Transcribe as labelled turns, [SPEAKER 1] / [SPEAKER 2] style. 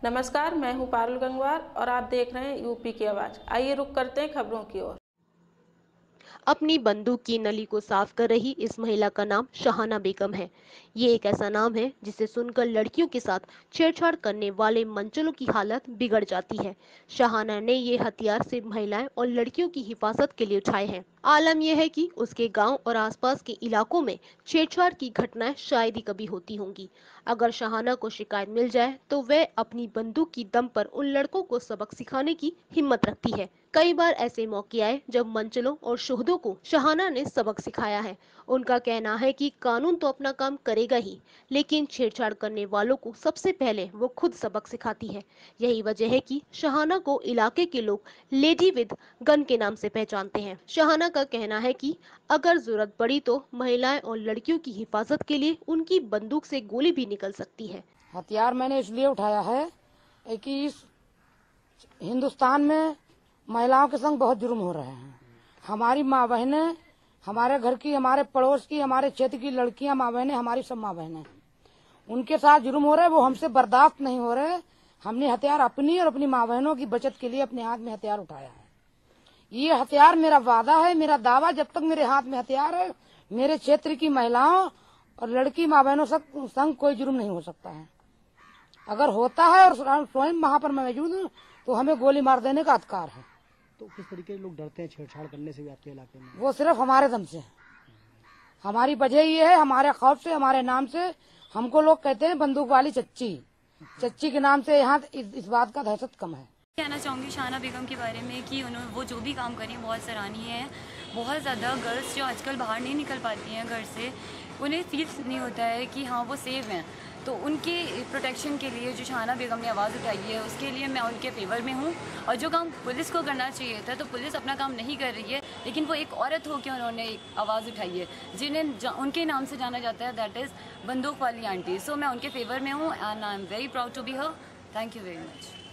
[SPEAKER 1] नमस्कार, मैं हूं पारुल गंगवार और आप देख रहे हैं यूपी की आवाज। आइए रुक करते हैं खबरों की ओर।
[SPEAKER 2] अपनी बंदूक की नली को साफ कर रही इस महिला का नाम शहाना बेगम है। ये एक ऐसा नाम है जिसे सुनकर लड़कियों के साथ छेड़छाड़ करने वाले मंचलों की हालत बिगड़ जाती है। शहाना ने ये हथियार सिर्फ महिलाएं और लड़कियों की हिफाजत के लिए उठाए हैं। आलम यह है कि उसके गांव और आसपास के इलाकों में छेड़छाड़ की घटनाएं शायद ही कभी होती होंगी। अगर शहाना को शिकायत मिल जाए तो वह अपनी बंदूक की दम पर उन लड़कों को सबक सिखाने की हिम्मत रखती है। कई बार ऐसे मौके आए जब मंचलों और शोहदों को शहाना ने सबक सिखाया है। उनका कहना है कि कानून तो अपना काम करेगा ही, लेकिन छेड़छाड़ करने वालों को सबसे पहले वो खुद सबक सिखाती है। यही वजह है कि शहाना को इलाके के लोग लेडी विद गन के नाम से पहचानते हैं। शहाना का कहना है कि अगर जरूरत पड़ी तो महिलाएं और लड़कियों की हिफाजत के लिए उनकी बंदूक से गोली भी निकल सकती है।
[SPEAKER 3] हथियार मैंने इसलिए उठाया है कि इस हिंदुस्तान में महिलाओं के संग बहुत जुर्म हो रहे हैं। हमारी माँ बहनें, हमारे घर की, हमारे पड़ोस की, हमारे क्षेत्र की लड़कियां माँ बहनें, हमारी सब माँ बहनें, उनके साथ जुर्म हो रहे, वो हमसे बर्दाश्त नहीं हो रहे। हमने हथियार अपनी और अपनी माँ बहनों की बचत के लिए अपने हाथ में हथियार उठाया है। ये हथियार मेरा वादा है, मेरा दावा, जब तक मेरे हाथ में हथियार है मेरे क्षेत्र की महिलाओं और लड़की माँ बहनों संग कोई जुर्म नहीं हो सकता है। अगर होता है और स्वयं वहाँ पर मैं मौजूद हूँ तो हमें गोली मार देने का अधिकार है।
[SPEAKER 4] तो किस तरीके के लोग डरते हैं छेड़छाड़ करने से भी आपके इलाके में?
[SPEAKER 3] वो सिर्फ हमारे दम से। हमारी वजह ये है, हमारे खौफ से, हमारे नाम से हमको लोग कहते हैं बंदूक वाली चच्ची। चच्ची के नाम से यहाँ इस बात का दहशत कम है।
[SPEAKER 5] कहना चाहूँगी शहाना बेगम के बारे में कि उन्होंने वो जो भी काम करी बहुत सराहनीय है। बहुत ज़्यादा गर्ल्स जो आजकल बाहर नहीं निकल पाती हैं घर से, उन्हें फील नहीं होता है कि हाँ वो सेफ हैं। तो उनके प्रोटेक्शन के लिए जो शहाना बेगम ने आवाज़ उठाई है उसके लिए मैं उनके फेवर में हूँ। और जो काम पुलिस को करना चाहिए था तो पुलिस अपना काम नहीं कर रही है, लेकिन वो एक औरत हो के उन्होंने एक आवाज़ उठाई है जिन्हें उनके नाम से जाना जाता है, दैट इज़ बंदूक वाली आंटी। सो मैं उनके फेवर में हूँ and I am very proud to be her. Thank you very much.